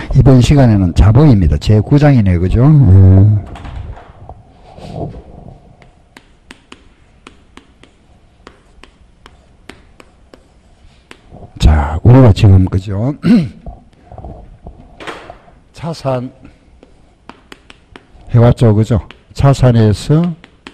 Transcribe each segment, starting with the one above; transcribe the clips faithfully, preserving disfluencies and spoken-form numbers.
이번 시간에는 자본입니다. 제구 장이네요. 그죠? 음. 자, 우리가 지금, 그죠? 차산 해왔죠. 그죠? 차산에서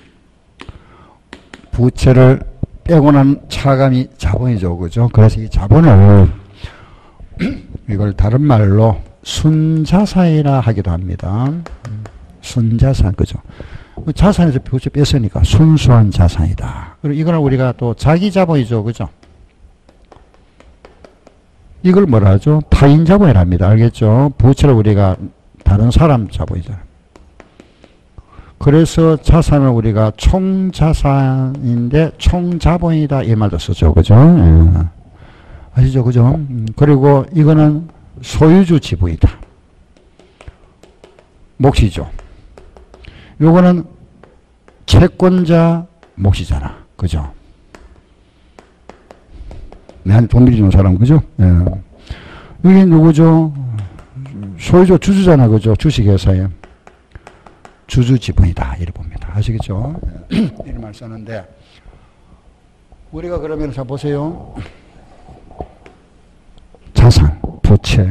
부채를 빼고 난 차감이 자본이죠. 그죠? 그래서 이 자본을 이걸 다른 말로 순자산이라 하기도 합니다. 순자산. 그죠? 자산에서 부채 뺐으니까 순수한 자산이다. 그리고 이거는 우리가 또 자기 자본이죠. 그죠? 이걸 뭐라 하죠? 타인 자본이라 합니다. 알겠죠? 부채를 우리가 다른 사람 자본이잖아요. 그래서 자산을 우리가 총자산인데 총자본이다 이 말도 쓰죠. 그죠? 예. 아시죠? 그죠? 그리고 이거는 소유주 지분이다. 몫이죠. 요거는 채권자 몫이잖아. 그죠? 내한테 돈 빌려주는 사람, 그죠? 예. 여기 누구죠? 소유주 주주잖아. 그죠? 주식회사에. 주주 지분이다. 이래 봅니다. 아시겠죠? 이런 말 쓰는데, 우리가 그러면 자 보세요. 자산, 부채.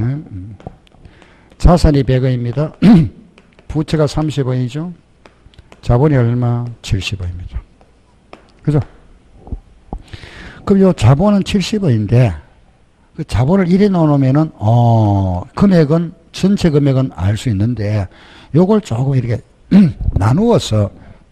자산이 백 원입니다. 부채가 삼십 원이죠. 자본이 얼마? 칠십 원입니다. 그죠? 그럼 요 자본은 칠십 원인데, 그 자본을 이래 넣어놓으면은, 어, 금액은, 전체 금액은 알 수 있는데, 요걸 조금 이렇게 나누어서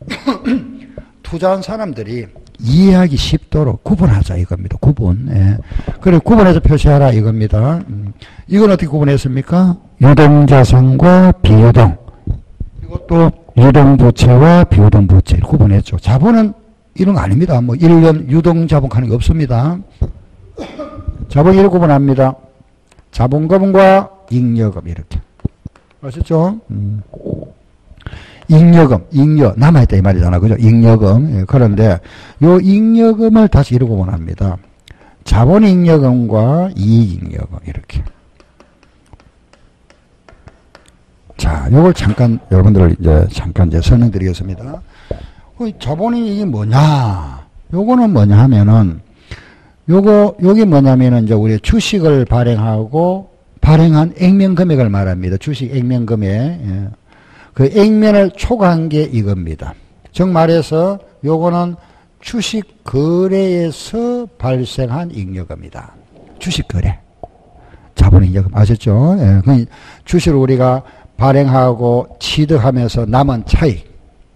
투자한 사람들이 이해하기 쉽도록 구분하자 이겁니다. 구분. 예. 그래 구분해서 표시하라 이겁니다. 음. 이건 어떻게 구분했습니까? 유동자산과 비유동. 이것도 유동부채와 비유동부채 구분했죠. 자본은 이런 거 아닙니다. 뭐 일 년 유동자본 하는 게 없습니다. 자본 이렇게 구분합니다. 자본금과 잉여금 이렇게. 아시죠? 음. 잉여금, 잉여, 남아있다 이 말이잖아. 그죠? 잉여금. 예, 그런데 요 잉여금을 다시 이렇게 구분합니다. 자본 잉여금과 이익 잉여금 이렇게. 자, 요걸 잠깐 여러분들 이제 잠깐 이제 설명드리겠습니다. 자본이 이게 뭐냐? 요거는 뭐냐 하면은 요거 요게 뭐냐면은 이제 우리 주식을 발행하고 발행한 액면 금액을 말합니다. 주식 액면 금액. 예. 그 액면을 초과한 게 이겁니다. 즉 말해서 요거는 주식 거래에서 발생한 잉여금이다. 주식 거래. 자본 잉여금 아셨죠? 예. 그 주식을 우리가 발행하고 취득하면서 남은 차익.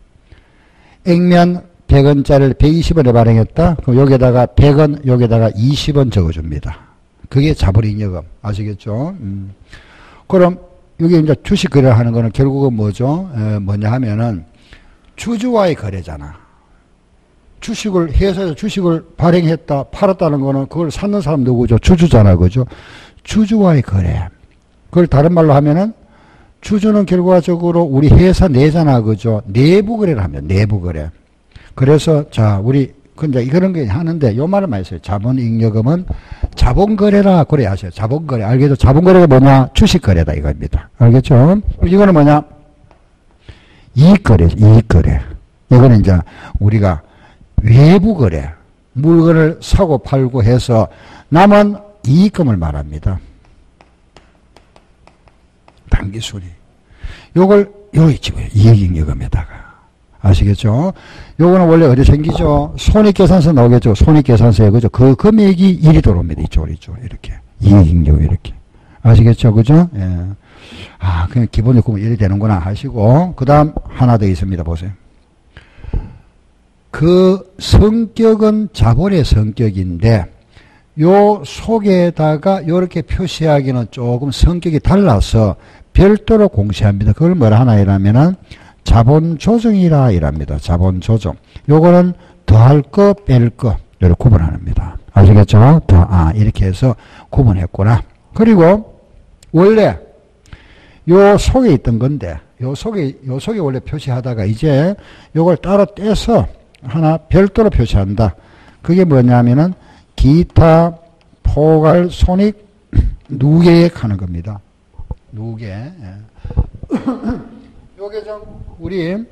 액면 백 원짜리를 백이십 원에 발행했다. 그럼 여기다가 백 원, 여기다가 이십 원 적어줍니다. 그게 자본 잉여금. 아시겠죠? 음. 그럼 여기 이제 주식 거래를 하는 거는 결국은 뭐죠? 에, 뭐냐 하면은 주주와의 거래잖아. 주식을, 회사에서 주식을 발행했다, 팔았다는 거는 그걸 사는 사람 누구죠? 주주잖아. 그죠? 주주와의 거래. 그걸 다른 말로 하면은 주주는 결과적으로 우리 회사 내잖아. 그죠? 내부 거래를 하면 내부 거래. 그래서 자, 우리 근데 그런 게 하는데 요 말을 많이 써요. 자본잉여금은 자본거래라 그래 아세요. 자본거래. 알겠죠? 자본거래가 뭐냐? 주식거래다 이겁니다. 알겠죠? 이거는 뭐냐? 이익거래. 이익거래. 이거는 이제 우리가 외부거래. 물건을 사고 팔고 해서 남은 이익금을 말합니다. 단기순이. 요걸 여기 집어요. 이익잉여금에다가. 아시겠죠? 요거는 원래 어디 생기죠? 손익계산서 나오겠죠? 손익계산서에, 그죠? 그 금액이 일이 들어옵니다. 이쪽으로, 이쪽으로. 이렇게. 이익잉여, 이렇게. 아시겠죠? 그죠? 예. 아, 그냥 기본적으로 일이 되는구나 하시고, 그 다음 하나 더 있습니다. 보세요. 그 성격은 자본의 성격인데, 요 속에다가 요렇게 표시하기는 조금 성격이 달라서 별도로 공시합니다. 그걸 뭐라 하나 이라면은 자본 조정이라 이랍니다. 자본 조정. 요거는 더할 거, 뺄 거, 이렇게 구분합니다. 아시겠죠? 더, 아, 이렇게 해서 구분했구나. 그리고 원래 요 속에 있던 건데, 요 속에, 요 속에 원래 표시하다가 이제 요걸 따로 떼서 하나 별도로 표시한다. 그게 뭐냐면은 기타 포괄 손익 누계액 하는 겁니다. 누계. 예. 요게 좀 우리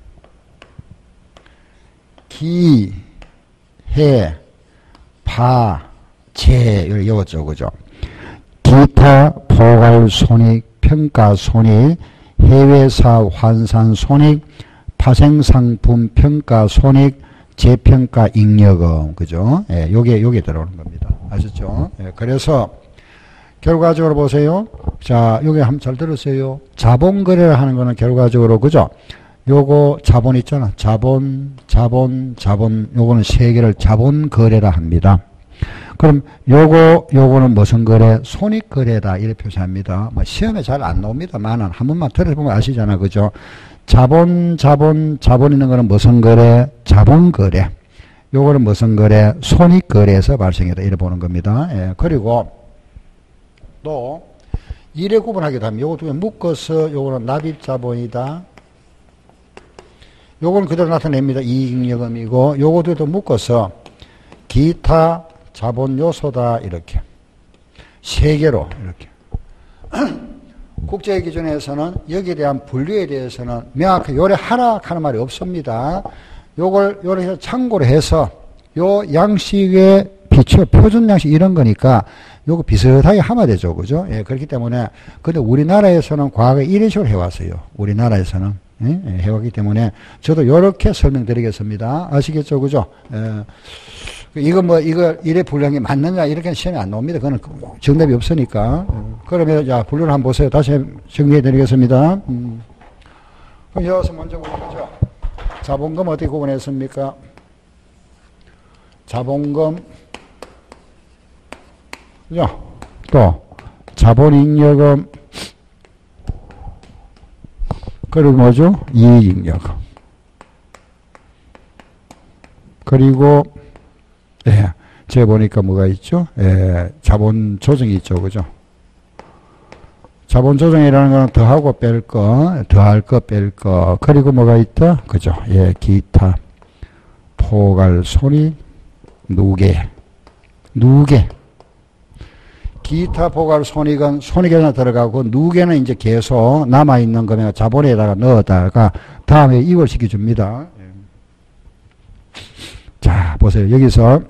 기, 해, 파, 제 요거죠, 그죠? 기타, 포괄, 손익, 평가, 손익, 해외사, 환산, 손익, 파생상품, 평가, 손익, 재평가, 잉여금, 그죠? 예, 요게 요게 들어오는 겁니다. 아셨죠? 예, 그래서 결과적으로 보세요. 자, 요게 한번 잘 들으세요. 자본 거래를 하는 거는 결과적으로, 그죠? 요거 자본 있잖아. 자본, 자본, 자본. 요거는 세 개를 자본 거래라 합니다. 그럼 요거, 요거는 무슨 거래? 손익 거래다. 이렇게 표시합니다. 뭐 시험에 잘 안 나옵니다만은 한 번만 들어보면 아시잖아. 그죠? 자본, 자본, 자본 있는 거는 무슨 거래? 자본 거래. 요거는 무슨 거래? 손익 거래에서 발생했다. 이래 보는 겁니다. 예. 그리고 또 일에 구분하기도 하면 요거 두 개 묶어서 요거는 납입 자본이다. 요거는 그대로 나타냅니다. 이익잉여금이고 요거 두 개 또 묶어서 기타 자본 요소다. 이렇게 세 개로 이렇게 국제 기준에서는 여기에 대한 분류에 대해서는 명확하게 요래 하라 하는 말이 없습니다. 요걸 요래 참고로 해서 요 양식에 비춰 표준 양식 이런 거니까 요거 비슷하게 하면 되죠. 그죠? 예, 그렇기 때문에 근데 우리나라에서는 과거에 이런 식으로 해왔어요. 우리나라에서는 예? 예, 해왔기 때문에 저도 요렇게 설명드리겠습니다. 아시겠죠? 그죠? 예. 이거 뭐 이거 이래 분류한 게 맞느냐 이렇게 시험에 안 나옵니다. 그거는 정답이 없으니까. 그러면 자 분류를 한번 보세요. 다시 정리해드리겠습니다. 음. 그럼 여기서 먼저 보죠. 자본금 어떻게 구분했습니까? 자본금 그죠? 또 자본잉여금 그리고 뭐죠? 이익잉여금 그리고 예, 제가 보니까 뭐가 있죠? 예, 자본 조정이 있죠. 그죠? 자본 조정이라는 거는 더하고 뺄 거, 더할 거, 뺄 거. 그리고 뭐가 있다? 그죠? 예, 기타, 포괄, 손익, 누계. 누계. 기타, 포괄, 손익은 손익에나 들어가고, 누계는 이제 계속 남아있는 거면 자본에다가 넣어다가 다음에 이월시켜 줍니다. 자, 보세요. 여기서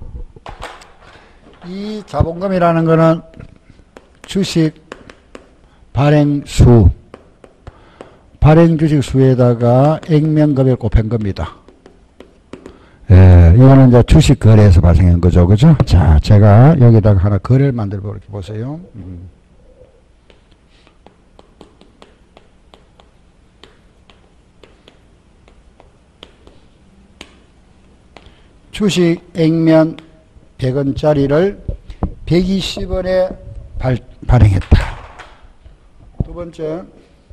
이 자본금이라는 거는 주식 발행수, 발행 주식 수에다가 액면금액을 곱한 겁니다. 예, 이거는 이제 주식 거래에서 발생한 거죠. 그죠? 자, 제가 여기다가 하나 거래를 만들어 볼게 보세요. 음. 주식 액면 백 원짜리를 백이십 원에 발, 발행했다. 두 번째,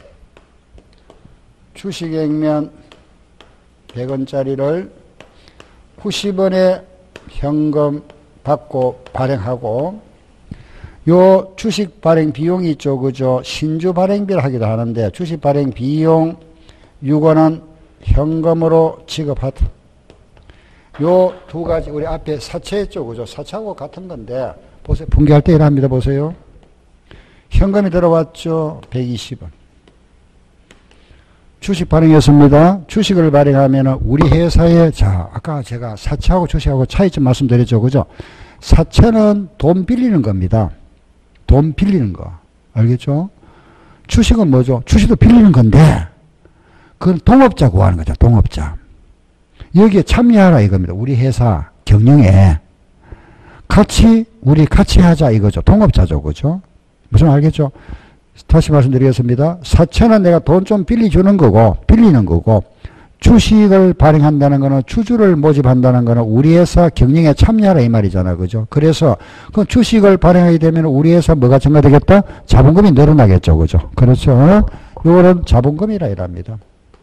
주식 액면 백 원짜리를 구십 원에 현금 받고 발행하고, 요 주식 발행 비용이 있죠. 그죠? 신주 발행비를 하기도 하는데, 주식 발행 비용 육 원은 현금으로 지급하다. 요 두 가지, 우리 앞에 사채했죠. 그죠? 사채하고 같은 건데, 보세요. 분기할 때 이랍니다. 보세요. 현금이 들어왔죠. 백이십 원. 주식 발행했습니다. 주식을 발행하면 우리 회사에, 자, 아까 제가 사채하고 주식하고 차이점 말씀드렸죠. 그죠? 사채는 돈 빌리는 겁니다. 돈 빌리는 거. 알겠죠? 주식은 뭐죠? 주식도 빌리는 건데, 그건 동업자 구하는 거죠. 동업자. 여기에 참여하라 이겁니다. 우리 회사 경영에 같이 우리 같이 하자 이거죠. 동업자죠. 그죠? 무슨 알겠죠? 다시 말씀드리겠습니다. 사채는 내가 돈 좀 빌려주는 거고 빌리는 거고, 주식을 발행한다는 거는 주주를 모집한다는 거는 우리 회사 경영에 참여하라 이 말이잖아. 그죠? 그래서 그 주식을 발행하게 되면 우리 회사 뭐가 증가되겠다? 자본금이 늘어나겠죠. 그죠? 그렇죠? 요거는 자본금이라 이랍니다.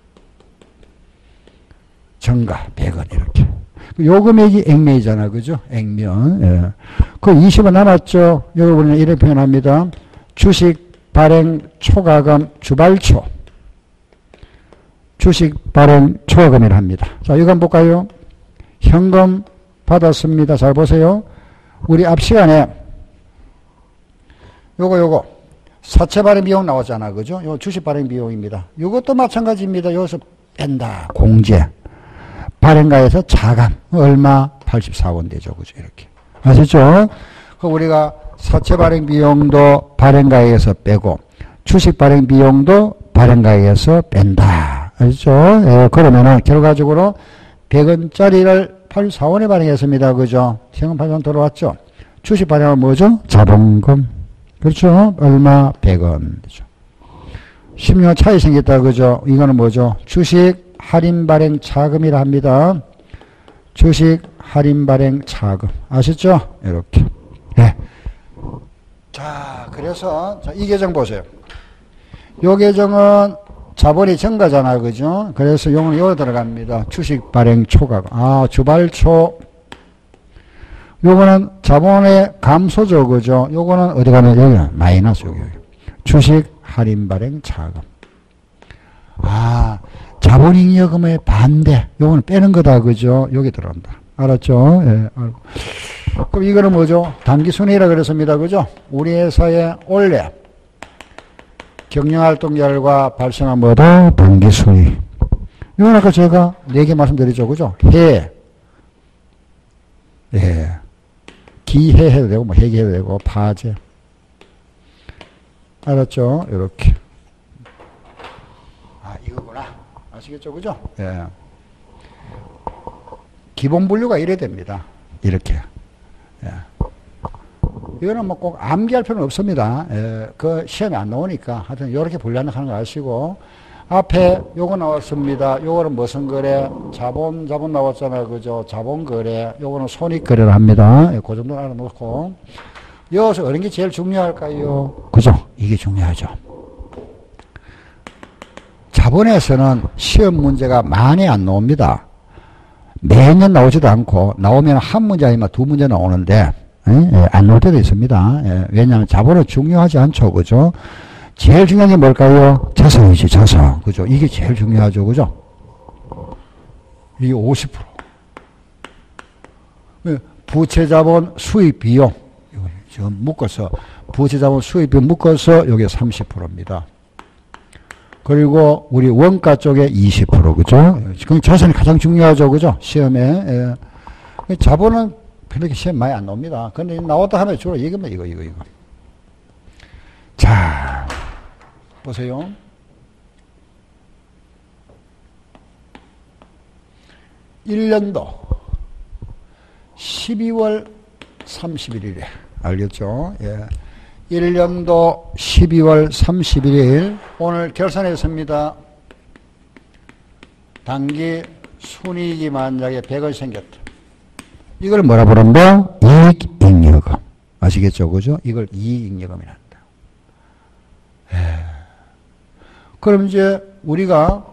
정가 백 원 이렇게. 요 금액이 액면이잖아. 그죠? 액면. 예. 그 이십 원 남았죠? 여러분은 이렇게 표현합니다. 주식 발행 초과금 주발초. 주식 발행 초과금이라 합니다. 자, 이거 한번 볼까요? 현금 받았습니다. 잘 보세요. 우리 앞 시간에 요거 요거 사채 발행 비용 나왔잖아. 그죠? 요 주식 발행 비용입니다. 이것도 마찬가지입니다. 여기서 뺀다. 공제. 발행가에서 자금. 얼마? 팔십사 원 되죠. 그죠? 이렇게. 아시죠? 그 우리가 사채 발행 비용도 발행가에서 빼고 주식 발행 비용도 발행가에서 뺀다. 아시죠? 예, 그러면은 결과적으로 백 원짜리를 팔십사 원에 발행했습니다. 그죠? 현금 팔십사 원 돌아왔죠? 주식 발행은 뭐죠? 자본금. 그렇죠? 얼마? 백 원. 되죠. 십육 원 차이 생겼다. 그죠? 이거는 뭐죠? 주식 할인 발행 자금이라 합니다. 주식 할인 발행 자금. 아시죠? 이렇게. 네. 자, 그래서, 자, 이 계정 보세요. 요 계정은 자본이 증가잖아. 그죠? 그래서 요거는 여기 들어갑니다. 주식 발행 초과금. 아, 주발초. 요거는 자본의 감소죠. 그죠? 요거는 어디 가면 여기 마이너스 여기, 여기. 주식 할인 발행 자금. 아, 자본잉여금의 반대. 요거는 빼는 거다. 그죠? 여기 들어간다. 알았죠? 예. 그럼 이거는 뭐죠? 단기순이라 그랬습니다. 그죠? 우리 회사의 원래 경영활동 결과 발생한 뭐다? 단기순이. 이건 아까 제가 네 개 말씀드리죠. 그죠? 해. 예. 기해 해도 되고, 뭐, 해기 해도 되고, 파재. 알았죠? 이렇게. 아, 이거구나. 아시겠죠? 그죠? 예. 기본 분류가 이래 됩니다. 이렇게. 예. 이거는 뭐 꼭 암기할 필요는 없습니다. 예. 그 시험에 안 나오니까. 하여튼, 이렇게 분류하는 거 아시고. 앞에 요거 나왔습니다. 요거는 무슨 거래? 자본, 자본 나왔잖아요. 그죠? 자본 거래. 요거는 손익 거래를 합니다. 예, 그 정도 알아놓고. 여기서 어느 게 제일 중요할까요? 그죠? 이게 중요하죠. 자본에서는 시험 문제가 많이 안 나옵니다. 매년 나오지도 않고, 나오면 한 문제 아니면 두 문제 나오는데, 예? 예, 안 나올 때도 있습니다. 예, 왜냐하면 자본은 중요하지 않죠. 그죠? 제일 중요한 게 뭘까요? 자산이지, 자산. 그죠? 이게 제일 중요하죠. 그죠? 이게 오십 퍼센트. 부채 자본 수익 비용. 이거 지금 묶어서, 부채 자본 수익 비용 묶어서 여기 삼십 퍼센트입니다. 그리고 우리 원가 쪽에 이십 퍼센트. 그죠? 그럼 자산이 가장 중요하죠. 그죠? 시험에. 예. 자본은 그렇게 시험 많이 안 나옵니다. 근데 나왔다 하면 주로 이거면 이거, 이거, 이거. 자, 보세요. 일 년도 십이월 삼십일일에 알겠죠? 예. 일 년도 십이월 삼십일일 오늘 결산했습니다. 단기 순이익이 만약에 백 원 생겼다. 이걸 뭐라 부른다? 이익잉여금. 아시겠죠? 그죠? 이걸 이익잉여금이란다. 예. 그럼 이제 우리가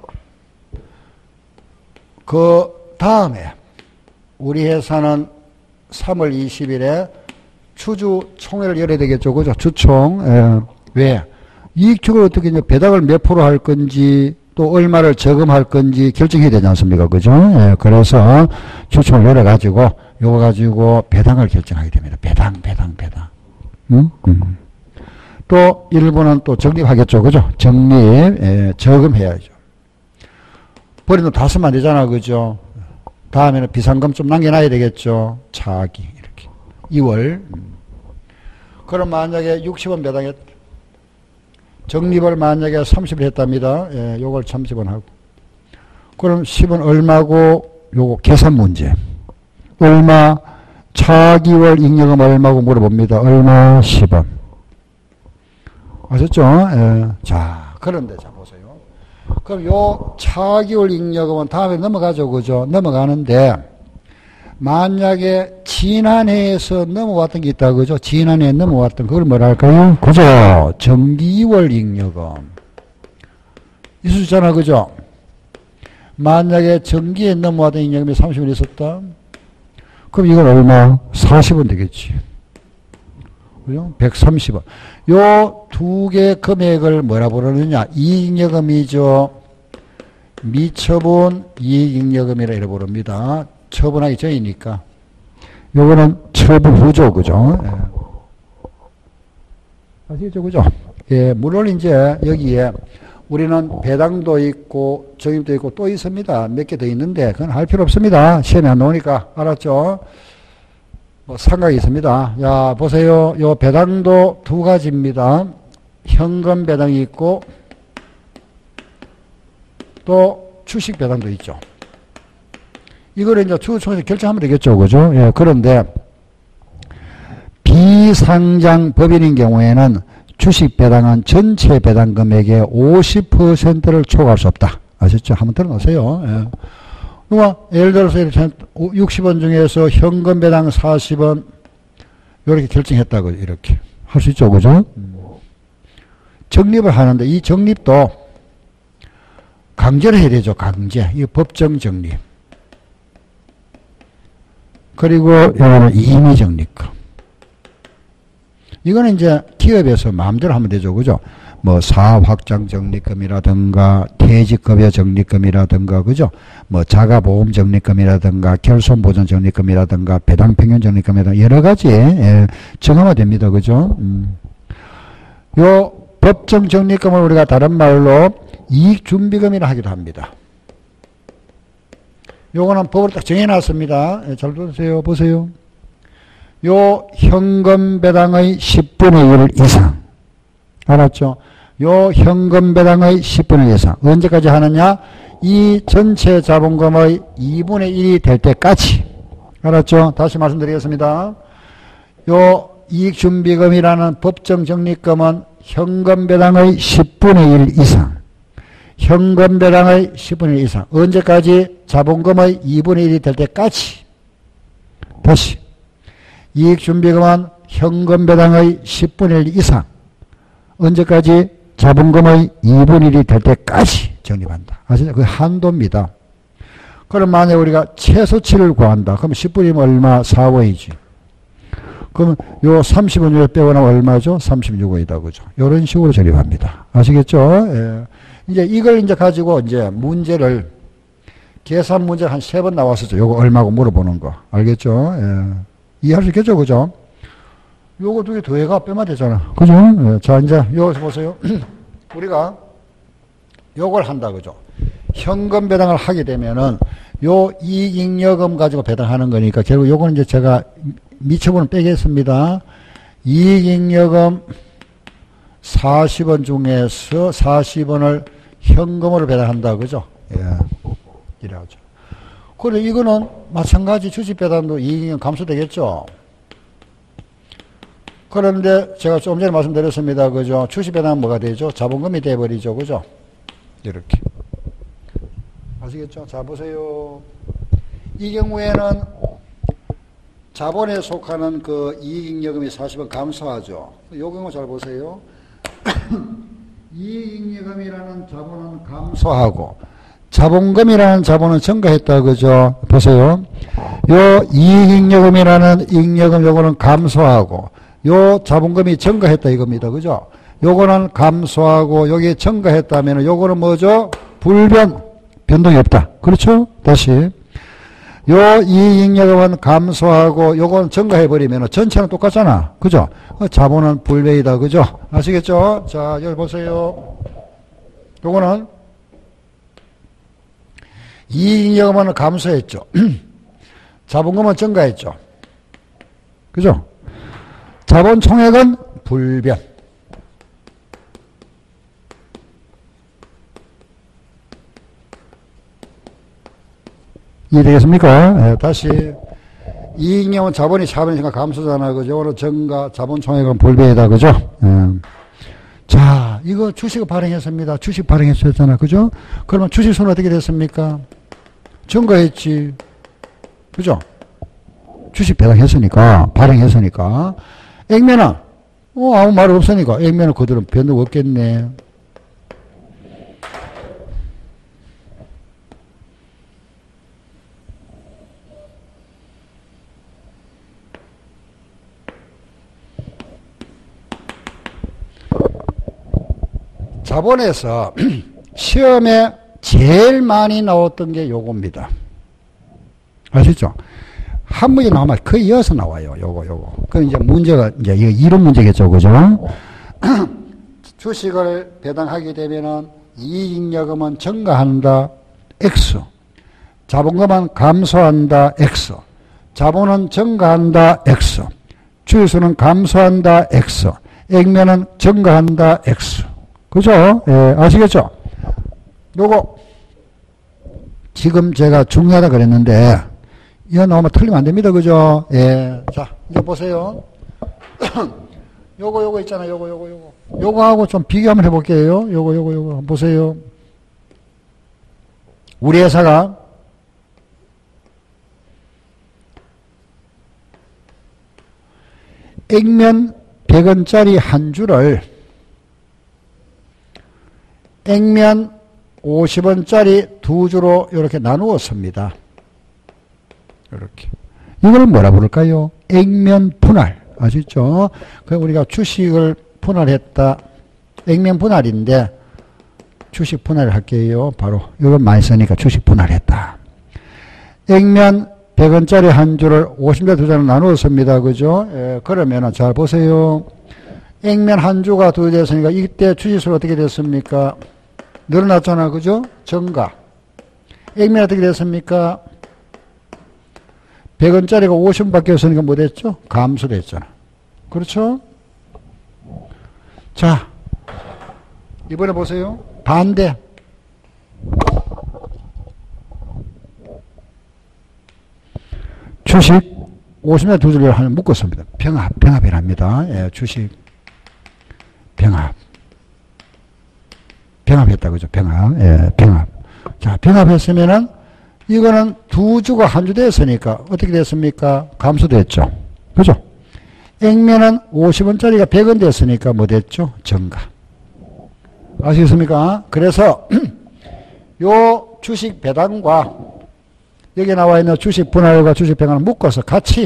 그 다음에 우리 회사는 삼월 이십일에 추주 총회를 열어야 되겠죠. 그죠? 주총. 예. 왜? 이익축을 어떻게 이제 배당을 몇 프로 할 건지 또 얼마를 저금할 건지 결정해야 되지 않습니까? 그죠? 예. 그래서 주총을 열어가지고 요거 가지고 배당을 결정하게 됩니다. 배당, 배당, 배당. 응? 음. 또 일부는 또 적립하겠죠. 그죠? 적립, 예, 저금해야죠. 버린 돈 다 쓰면 안 되잖아. 그죠? 다음에는 비상금 좀 남겨놔야 되겠죠. 차기 이렇게. 이월. 음. 그럼 만약에 육십 원 배당했 적립을 만약에 삼십 원 했답니다. 예, 요걸 삼십 원 하고. 그럼 십 원 얼마고 요거 계산 문제. 얼마? 차기월 잉여금 얼마고 물어봅니다. 얼마? 십 원. 아셨죠? 예. 자, 그런데 자 보세요. 그럼 요 차기월 잉여금은 다음에 넘어가죠. 그죠? 넘어가는데 만약에 지난해에서 넘어왔던 게 있다. 그죠? 지난해에 넘어왔던 그걸 뭐라 할까요? 그죠? 정기월 잉여금. 있을 수 있잖아. 그죠? 만약에 정기에 넘어왔던 잉여금이 삼십 원 있었다. 그럼 이건 얼마? 사십 원 되겠지. 그죠? 백삼십 원. 요 두 개 금액을 뭐라 부르느냐? 이익잉여금이죠. 미처분 이익잉여금이라 이래 부릅니다. 처분하기 전이니까. 요거는 처분 후죠. 그죠? 예. 아시겠죠? 그죠? 예, 물론 이제 여기에 우리는 배당도 있고 적립도 있고 또 있습니다. 몇 개 더 있는데 그건 할 필요 없습니다. 시험에 안 나오니까. 알았죠? 뭐 상각이 있습니다. 야, 보세요. 요 배당도 두 가지입니다. 현금 배당이 있고 또 주식 배당도 있죠. 이거를 이제 추후총회에서 결정하면 되겠죠. 그죠? 예, 그런데 비상장 법인인 경우에는 주식 배당은 전체 배당 금액의 오십 퍼센트를 초과할 수 없다. 아셨죠? 한번 들어놓으세요. 예. 그러니까 예를 들어서 육십 원 중에서 현금 배당 사십 원 이렇게 결정했다고 이렇게 할 수 있죠. 그죠? 적립을 하는데 이 적립도 강제로 해야 되죠. 강제. 이 법정 적립. 그리고 이거는 임의 적립금. 이거는 이제 기업에서 마음대로 하면 되죠. 그죠? 뭐 사업 확장 적립금이라든가 퇴직급여 적립금이라든가 그죠? 뭐 자가보험 적립금이라든가 결손보전 적립금이라든가 배당평균 적립금이라든가 여러 가지 예, 정하면 됩니다. 그죠? 음. 요 법정 적립금을 우리가 다른 말로 이익준비금이라 하기도 합니다. 요거는 법으로 딱 정해놨습니다. 예, 잘 들으세요. 보세요. 요 현금 배당의 십분의 일 이상. 알았죠? 요 현금 배당의 십분의 일 이상. 언제까지 하느냐? 이 전체 자본금의 이분의 일이 될 때까지. 알았죠? 다시 말씀드리겠습니다. 요 이익준비금이라는 법정 적립금은 현금 배당의 십분의 일 이상. 현금 배당의 십분의 일 이상. 언제까지? 자본금의 이분의 일이 될 때까지. 다시. 이익준비금은 현금 배당의 십분의 일 이상. 언제까지? 자본금의 이분의 일이 될 때까지 적립한다. 아시죠? 그 한도입니다. 그럼 만약에 우리가 최소치를 구한다. 그럼 십분이면 얼마? 사 원이지. 그럼 요 삼십 원을 빼고 나면 얼마죠? 삼십육 원이다. 그죠? 이런 식으로 적립합니다. 아시겠죠? 예. 이제 이걸 이제 가지고 이제 문제를 계산 문제 한 세 번 나왔었죠. 요거 얼마고 물어보는 거. 알겠죠? 예. 이해할 수 있겠죠? 그죠? 요거 두 개 더해가 빼면 되잖아. 그죠? 예. 자, 이제 여기서 보세요. 우리가 요걸 한다. 그죠? 현금 배당을 하게 되면은 요 이익잉여금 가지고 배당하는 거니까 결국 요거는 이제 제가 미처분은 빼겠습니다. 이익잉여금 사십 원 중에서 사십 원을 현금으로 배당한다. 그죠? 예. 이래가지고. 그래, 이거는 마찬가지 주식 배당도 이익잉여금 감소되겠죠? 그런데 제가 좀 전에 말씀드렸습니다. 그죠? 주식 배당은 뭐가 되죠? 자본금이 돼버리죠. 그죠? 이렇게. 아시겠죠? 자, 보세요. 이 경우에는 자본에 속하는 그 이익잉여금이 사십 원 감소하죠. 이 경우 잘 보세요. 이익잉여금이라는 자본은 감소하고 자본금이라는 자본은 증가했다. 그죠? 보세요. 요 이익잉여금이라는 잉여금 요거는 감소하고 요 자본금이 증가했다 이겁니다. 그죠? 요거는 감소하고 여기에 증가했다면 요거는 뭐죠? 불변. 변동이 없다. 그렇죠? 다시. 요 이익잉여금은 감소하고 요건 증가해버리면 전체는 똑같잖아. 그죠? 자본은 불변이다. 그죠? 아시겠죠? 자, 여기 보세요. 요거는 이익잉여금은 감소했죠. 자본금은 증가했죠. 그죠? 자본 총액은 불변. 이해되겠습니까? 네, 다시. 이익잉여금은 자본이 자본이니까 감소잖아. 그죠? 오늘 증가, 자본 총액은 불변이다. 그죠? 네. 자, 이거 주식을 발행했습니다. 주식 발행했었잖아. 그죠? 그러면 주식 손은 어떻게 됐습니까? 증가했지. 그죠? 주식 배당했으니까, 발행했으니까. 액면은, 어, 아무 말 없으니까. 액면은 그대로 변동 없겠네. 자본에서 시험에 제일 많이 나왔던 게 요겁니다. 아시죠? 한 문제 나오면 거의 이어서 나와요. 요거, 요거. 그 이제 문제가, 이제 이거 이론 문제겠죠. 그죠? 주식을 배당하게 되면은 이익잉여금은 증가한다. X. 자본금은 감소한다. X. 자본은 증가한다. X. 주식수는 감소한다. X. 액면은 증가한다. X. 그죠? 예, 아시겠죠? 요거 지금 제가 중요하다 그랬는데 이거 너무 틀리면 안 됩니다. 그죠? 예. 자, 이제 보세요. 요거 요거 있잖아요. 요거 요거 요거. 요거하고 좀 비교 한번 해볼게요. 요거 요거 요거 한번 보세요. 우리 회사가 액면 백 원짜리 한 주를 액면 오십 원짜리 두 주로 이렇게 나누었습니다. 이렇게. 이걸 뭐라 부를까요? 액면 분할. 아시죠? 그 우리가 주식을 분할했다. 액면 분할인데 주식 분할을 할게요. 바로 이건 많이 쓰니까 주식 분할했다. 액면 백 원짜리 한 주를 오십 원짜리 두 주로 나누었습니다. 그죠? 예, 그러면은 잘 보세요. 액면 한 주가 두 주 됐으니까 이때 주식수가 어떻게 됐습니까? 늘어났잖아. 그죠? 증가. 액면 어떻게 됐습니까? 백 원짜리가 오십 원밖에 없으니까 뭐 됐죠? 감소됐잖아. 그렇죠? 자, 이번에 보세요. 반대. 주식 오십 년 두 줄을 하나 묶었습니다. 병합, 병합이랍니다. 예, 주식 병합. 병합했다. 그죠? 병합. 예, 병합. 자, 병합했으면은 이거는 두 주가 한 주 됐으니까 어떻게 됐습니까? 감소됐죠. 그죠? 액면은 오십 원짜리가 백 원 됐으니까 뭐 됐죠? 증가. 아시겠습니까? 그래서 요 주식 배당과 여기 나와 있는 주식 분할과 주식 배당을 묶어서 같이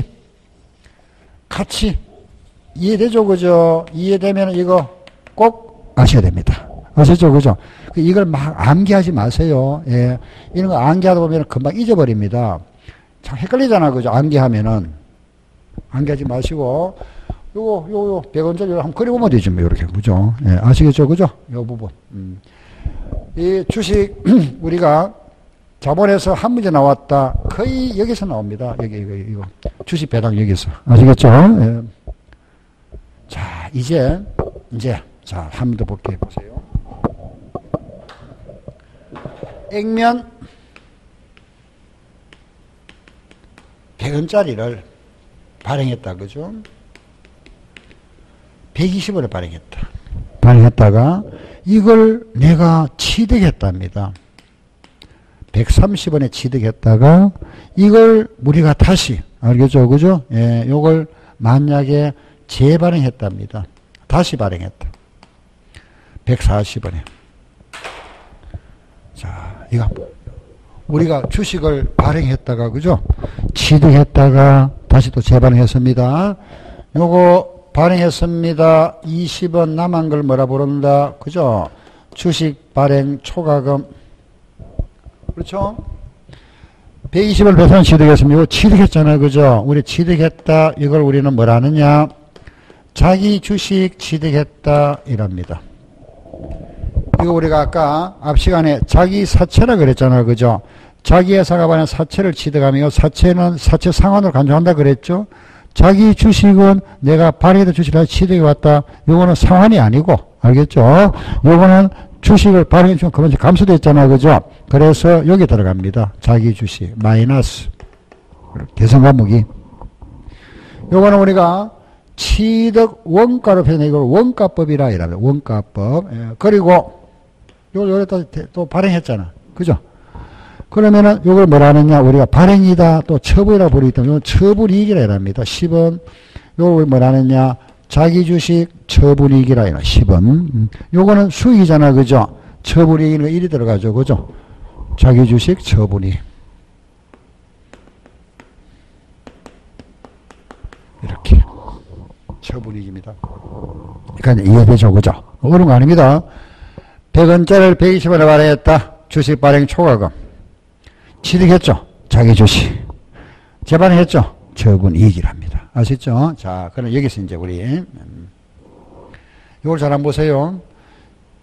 같이 이해되죠? 그죠? 이해되면 이거 꼭 아셔야 됩니다. 아시죠? 그죠? 이걸 막 암기하지 마세요. 예. 이런 거 암기하다 보면 금방 잊어버립니다. 참 헷갈리잖아. 그죠? 암기하면은. 암기하지 마시고, 요거, 요거, 백 원짜리 한번 그려보면 되죠. 뭐, 이렇게. 그죠? 예. 아시겠죠? 그죠? 요 부분. 음. 이 주식, 우리가 자본에서 한 문제 나왔다. 거의 여기서 나옵니다. 여기, 이거, 이거. 주식 배당 여기서. 아시겠죠? 예. 자, 이제, 이제, 자, 한 번 더 볼게요. 보세요. 액면 백 원짜리를 발행했다. 그죠? 백이십 원에 발행했다. 발행했다가 이걸 내가 취득했답니다. 백삼십 원에 취득했다가 이걸 우리가 다시, 알겠죠? 그죠? 예, 요걸 만약에 재발행했답니다. 다시 발행했다. 백사십 원에. 자, 이거 우리가 주식을 발행했다가, 그죠? 취득했다가 다시 또 재발행했습니다. 요거 발행했습니다. 이십 원 남은 걸 뭐라 부른다? 그죠? 주식 발행 초과금. 그렇죠? 백이십 원 배선 취득했습니다. 이거 취득했잖아요. 그죠? 우리 취득했다. 이걸 우리는 뭐라 하느냐? 자기 주식 취득했다. 이랍니다. 이거 우리가 아까 앞 시간에 자기 사채라 그랬잖아요. 그죠? 자기 회사가 받는 사채를 취득하며 사채는 사채 상환으로 간주한다 그랬죠? 자기 주식은 내가 발행해둔 주식을 취득해 왔다. 요거는 상환이 아니고, 알겠죠? 요거는 주식을 발행해 주면 그만큼 감소됐잖아요. 그죠? 그래서 여기 들어갑니다. 자기 주식, 마이너스. 계산 과목이. 요거는 우리가 취득 원가로 표현해 이걸 원가법이라 이랍니다. 원가법. 예. 그리고 요걸 여기다 또 발행했잖아. 그죠? 그러면은 요걸 뭐라 하느냐? 우리가 발행이다 또 처분이라고 부르기 때문에 요건 처분이익이라 이랍니다. 십 원. 요걸 뭐라 하느냐? 자기 주식 처분이익이라 이라 십 원. 음. 요거는 수익이잖아. 그죠? 처분이익은 일이 들어가죠. 그죠? 자기 주식 처분이익. 이렇게. 처분이익입니다. 그러니까 이해되죠? 그죠? 어려운 거 아닙니다. 백 원짜리를 백이십 원에 발행했다. 주식 발행 초과금. 취득했죠? 자기 주식. 재발행했죠? 처분 이익이랍니다. 아시죠? 자, 그럼 여기서 이제 우리, 음, 이걸 잘 한번 보세요.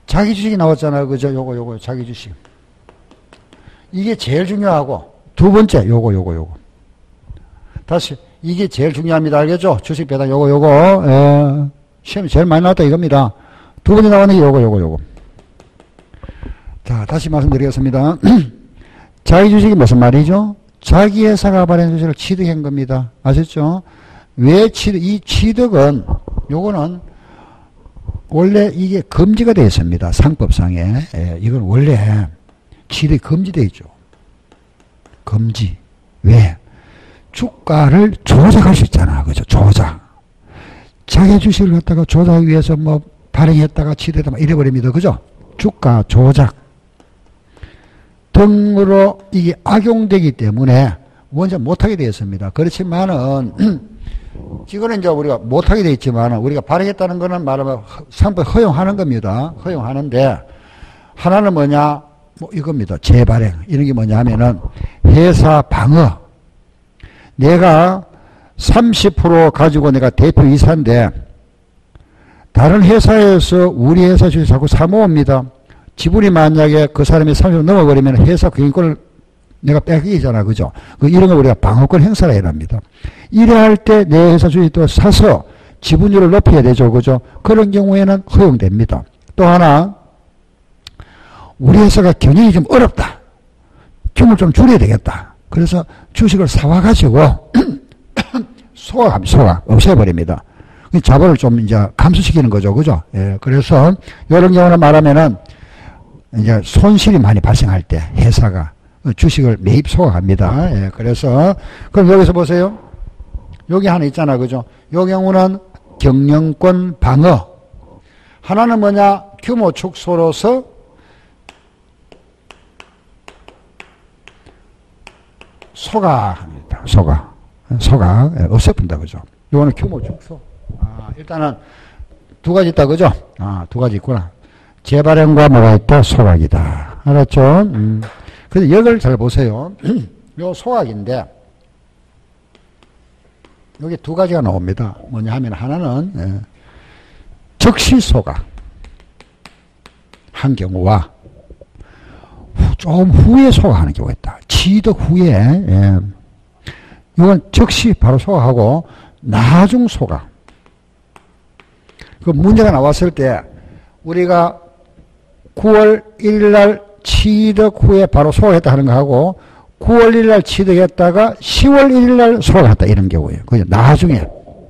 자기 주식이 나왔잖아요. 그죠? 요거, 요거, 자기 주식. 이게 제일 중요하고, 두 번째, 요거, 요거, 요거. 다시, 이게 제일 중요합니다. 알겠죠? 주식 배당, 요거, 요거, 에, 시험이 제일 많이 나왔다 이겁니다. 두 번째 나오는 게 요거, 요거, 요거. 자, 다시 말씀드리겠습니다. 자기 주식이 무슨 말이죠? 자기 회사가 발행한 주식을 취득한 겁니다. 아셨죠? 왜 취득, 이 취득은, 요거는, 원래 이게 금지가 되어 있습니다. 상법상에. 예, 이건 원래 취득이 금지되어 있죠. 금지. 왜? 주가를 조작할 수 있잖아. 그죠? 조작. 자기 주식을 갖다가 조작하기 위해서 뭐, 발행했다가 취득했다, 막 이래버립니다. 그죠? 주가 조작 등으로 이게 악용되기 때문에 먼저 못하게 되었습니다. 그렇지만은, 지금은 이제 우리가 못하게 되어 있지만, 우리가 발행했다는 거는 말하면 상법 허용하는 겁니다. 허용하는데, 하나는 뭐냐, 뭐 이겁니다. 재발행. 이런 게 뭐냐 하면은, 회사 방어. 내가 삼십 퍼센트 가지고 내가 대표이사인데, 다른 회사에서 우리 회사 주식 자꾸 사모읍니다. 지분이 만약에 그 사람이 삼십 퍼센트 넘어버리면 회사 경영권을 내가 뺏기잖아. 그죠? 그 이런 거 우리가 방어권 행사라 해랍니다. 이래 할 때 내 회사 주식도 사서 지분율을 높여야 되죠. 그죠? 그런 경우에는 허용됩니다. 또 하나, 우리 회사가 경영이 좀 어렵다. 규모를 좀 줄여야 되겠다. 그래서 주식을 사와가지고 소각합니다. 소각. 없애버립니다. 자본을 좀 이제 감소시키는 거죠. 그죠? 예. 그래서 이런 경우는 말하면은 이제 손실이 많이 발생할 때 회사가 주식을 매입 소각합니다. 예. 그래서 그럼 여기서 보세요. 여기 하나 있잖아. 그죠? 요 경우는 경영권 방어. 하나는 뭐냐? 규모 축소로서 소각합니다. 소각. 소각. 예. 없애본다. 그죠? 요거는 규모 축소. 아, 일단은 두 가지 있다. 그죠? 아, 두 가지 있구나. 재발행과 뭐가 있다? 소각이다. 알았죠? 음. 근데 이걸 잘 보세요. 요 소각인데, 여기 두 가지가 나옵니다. 뭐냐 하면 하나는, 예, 즉시 소각. 한 경우와, 후, 좀 후에 소각하는 경우가 있다. 취득 후에, 예. 이건 즉시 바로 소각하고, 나중 소각. 그 문제가 나왔을 때, 우리가 구월 일일 날 취득 후에 바로 소각했다 하는 거하고, 구월 일일 날 취득했다가 시월 일일 날 소각했다 이런 경우예요. 그죠? 나중에.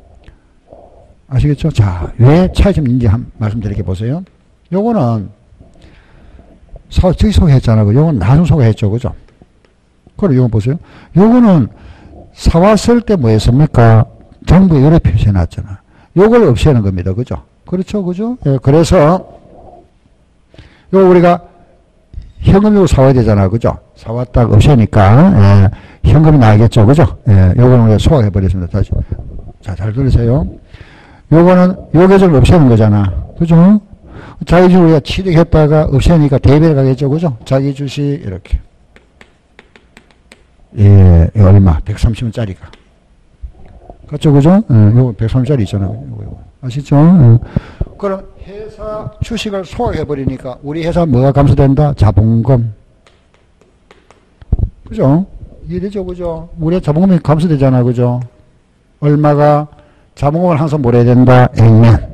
아시겠죠? 자, 왜 차이점이 있는지 한 말씀드릴게 보세요. 요거는 사, 저기 소개했잖아. 요건 나중 소개했죠. 그죠? 그럼 요거 보세요. 요거는 사왔을 때 뭐 했습니까? 정부에 여러 표시해 놨잖아. 요걸 없애는 겁니다. 그죠? 그렇죠. 그죠? 예, 그래서 요 우리가 현금으로 사와야 되잖아. 그죠? 사왔다가 없애니까, 예, 현금이 나겠죠. 그죠? 예, 요거는 우리가 소각해버렸습니다. 다시. 자, 잘 들으세요. 요거는 요 계정을 없애는 거잖아. 그죠? 자기 주식 우리가 취득했다가 없애니까 대비를 가겠죠. 그죠? 자기 주식, 이렇게. 예, 이거 얼마? 백삼십 원짜리가. 그렇죠. 그죠? 예, 요거 백삼십 원짜리 있잖아. 요거, 요거. 아시죠? 예. 그럼 회사 주식을 소각해버리니까 우리 회사 뭐가 감소된다? 자본금. 그죠? 이해되죠? 그죠? 우리 자본금이 감소되잖아. 그죠? 얼마가 자본금을 항상 몰아야 된다? A면.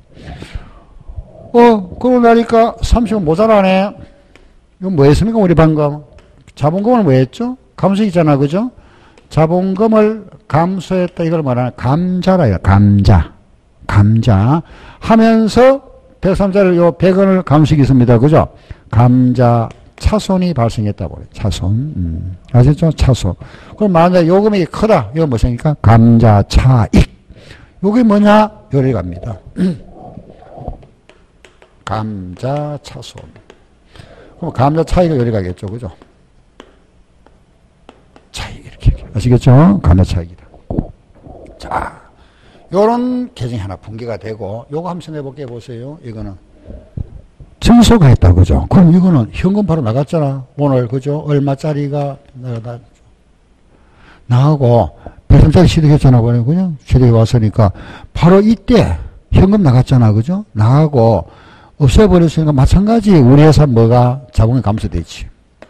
어, 그러고 나니까 삼십 원 모자라네. 이건 뭐 했습니까? 우리 방금. 자본금을 뭐 했죠? 감소했잖아. 그죠? 자본금을 감소했다. 이걸 말하는 감자라요. 감자. 감자. 하면서 백삼자를 요 백 원을 감소시켰습니다. 그죠? 감자 차손이 발생했다고 그래요. 차손. 음. 아시죠? 차손. 그럼 만약에 요금이 크다. 이거 무엇입니까? 감자 차익. 요게 뭐냐? 요리 갑니다. 감자 차손. 그럼 감자 차익이 요리 가겠죠. 그죠? 차익 이렇게. 아시겠죠? 감자 차익이다. 자. 요런 계정이 하나 붕괴가 되고, 요거 한번 생각해 볼게요. 보세요. 이거는. 증소가 했다. 그죠? 그럼 이거는 현금 바로 나갔잖아. 오늘, 그죠? 얼마짜리가 나가, 나가고, 백삼짜리 취득했잖아. 그냥 취득해 왔으니까, 바로 이때 현금 나갔잖아. 그죠? 나가고, 없애버렸으니까 마찬가지 우리 회사 뭐가 자본이 감소되지.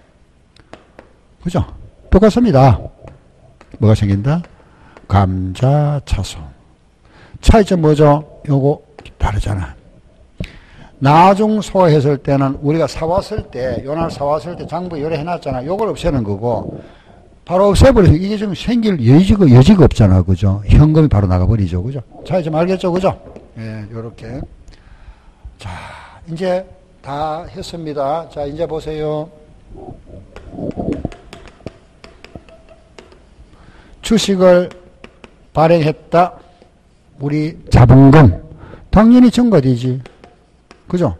그죠? 똑같습니다. 뭐가 생긴다? 감자, 차손. 차이점 뭐죠? 요거 다르잖아. 나중 소화했을 때는 우리가 사왔을 때, 요날 사왔을 때 장부 요래 해놨잖아. 요걸 없애는 거고, 바로 없애버려서 이게 좀 생길 여지가, 여지가 없잖아. 그죠? 현금이 바로 나가버리죠. 그죠? 차이점 알겠죠? 그죠? 예, 요렇게. 자, 이제 다 했습니다. 자, 이제 보세요. 주식을 발행했다. 우리 자본금. 당연히 증가되지. 그죠?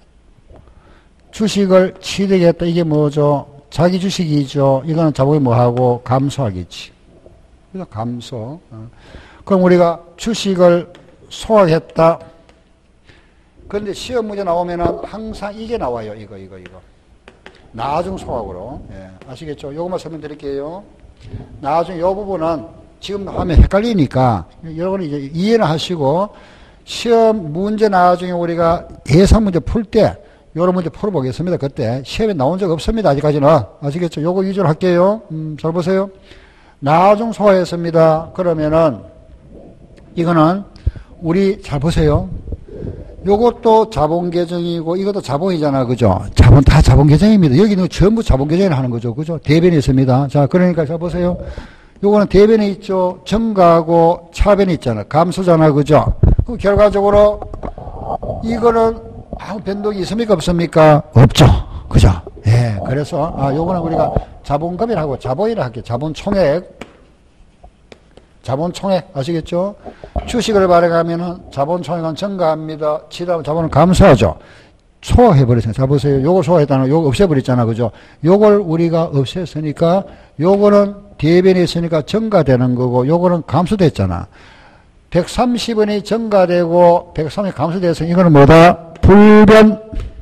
주식을 취득했다. 이게 뭐죠? 자기 주식이죠. 이거는 자본이 뭐하고? 감소하겠지. 그죠? 감소. 어. 그럼 우리가 주식을 소화했다. 그런데 시험 문제 나오면은 항상 이게 나와요. 이거, 이거, 이거. 나중 소각으로. 예. 아시겠죠? 요것만 설명드릴게요. 나중에 요 부분은 지금 하면 헷갈리니까 여러분이 이제 이해는 하시고 시험 문제 나중에 우리가 예상 문제 풀 때 요런 문제 풀어보겠습니다. 그때 시험에 나온 적 없습니다. 아직까지는. 아시겠죠? 요거 위주로 할게요. 음, 잘 보세요. 나중 소화했습니다. 그러면은 이거는 우리 잘 보세요. 요것도 자본 계정이고 이것도 자본이잖아. 그죠? 자본 다 자본 계정입니다. 여기는 전부 자본 계정을 하는 거죠. 그죠? 대변이 있습니다. 자, 그러니까 자 보세요. 요거는 대변이 있죠. 증가하고 차변이 있잖아. 감소잖아. 그죠? 그럼 결과적으로 이거는 아무 변동이 있습니까? 없습니까? 없죠. 그죠? 예. 그래서 아, 요거는 우리가 자본금이라고 자본이라 할게요. 자본 총액. 자본 총액 아시겠죠? 주식을 발행하면은 자본 총액은 증가합니다. 지다음 자본은 감소하죠. 소화해버렸어요. 자 보세요. 요거 소화했다는 요거 없애버렸잖아. 그죠? 요걸 우리가 없앴으니까 요거는 대변이 있으니까 증가되는 거고 요거는 감소됐잖아. 백삼십 원이 증가되고 백삼십이 감소돼서 이거는 뭐다? 불변.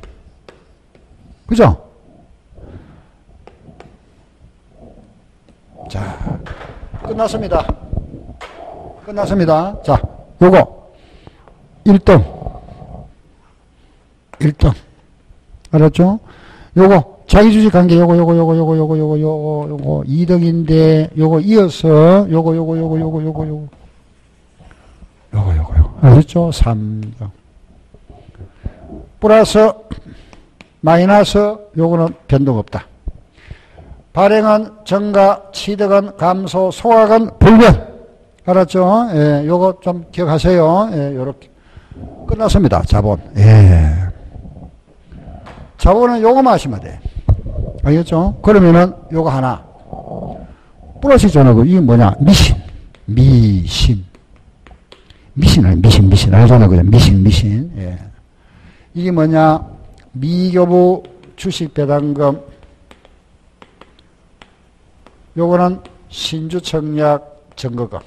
그죠? 자, 끝났습니다. 끝났습니다. 자, 요거 일 등. 일 등. 알았죠? 요거 자기주식 관계 요거 요거 요거 요거 요거 요거 요거 요거 이 등인데 요거 이어서 요거 요거 요거 요거 요거 요거 요거 요거 요거 알았죠? 삼 등. 플러스 마이너스 요거는 변동 없다. 발행은 증가, 취득은 감소, 소각은 불변. 알았죠? 예, 요거 좀 기억하세요. 예, 요렇게. 끝났습니다. 자본. 예. 자본은 요거만 하시면 돼. 알겠죠? 그러면은 요거 하나. 플러스 있잖아. 이게 뭐냐? 미신. 미신. 미신을, 미신, 미신. 알잖아. 그죠? 미신, 미신. 예. 이게 뭐냐? 미교부 주식 배당금. 요거는 신주청약 증거금.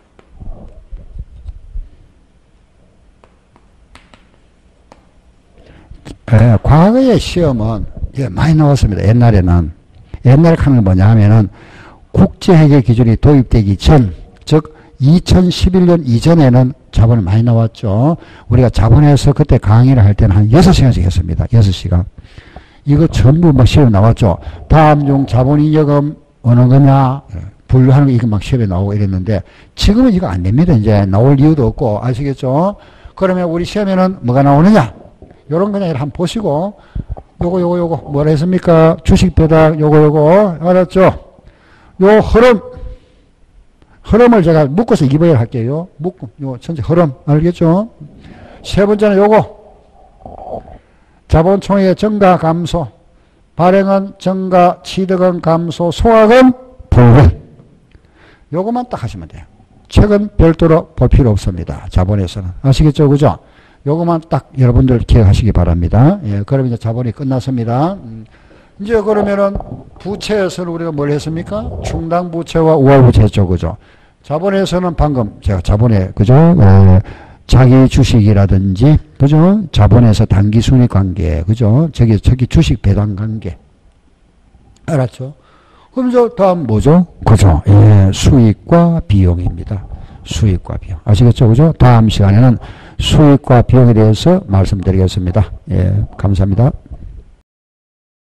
예, 과거의 시험은 예, 많이 나왔습니다. 옛날에는. 옛날에 하는 건 뭐냐 하면은 국제회계 기준이 도입되기 전, 즉 이천십일 년 이전에는 자본이 많이 나왔죠. 우리가 자본에서 그때 강의를 할 때는 한 여섯 시간씩 했습니다. 여섯 시간. 이거 전부 막 시험에 나왔죠. 다음 중 자본잉여금 어느 거냐, 분류하는 거 이거 막 시험에 나오고 이랬는데 지금은 이거 안 됩니다. 이제 나올 이유도 없고. 아시겠죠? 그러면 우리 시험에는 뭐가 나오느냐? 요런 거냐, 한번 보시고, 요거, 요거, 요거, 뭐라 했습니까? 주식 배당, 요거, 요거, 알았죠? 요 흐름, 흐름을 제가 묶어서 이 번을 할게요. 묶고, 요, 전체 흐름, 알겠죠? 세 번째는 요거, 자본 총액의 증가, 감소, 발행은 증가, 취득은 감소, 소각은 불변. 요거만 딱 하시면 돼요. 책은 별도로 볼 필요 없습니다. 자본에서는. 아시겠죠? 그죠? 요거만 딱 여러분들 기억하시기 바랍니다. 예, 그러면 이제 자본이 끝났습니다. 음, 이제 그러면은 부채에서는 우리가 뭘 했습니까? 충당 부채와 우할 부채 했죠. 그죠? 자본에서는 방금 제가 자본에, 그죠? 에, 자기 주식이라든지, 그죠? 자본에서 단기 순이익 관계, 그죠? 저기, 저기 주식 배당 관계. 알았죠? 그럼 저 다음 뭐죠? 그죠? 예, 수익과 비용입니다. 수익과 비용. 아시겠죠? 그죠? 다음 시간에는 수익과 비용에 대해서 말씀드리겠습니다. 예, 감사합니다.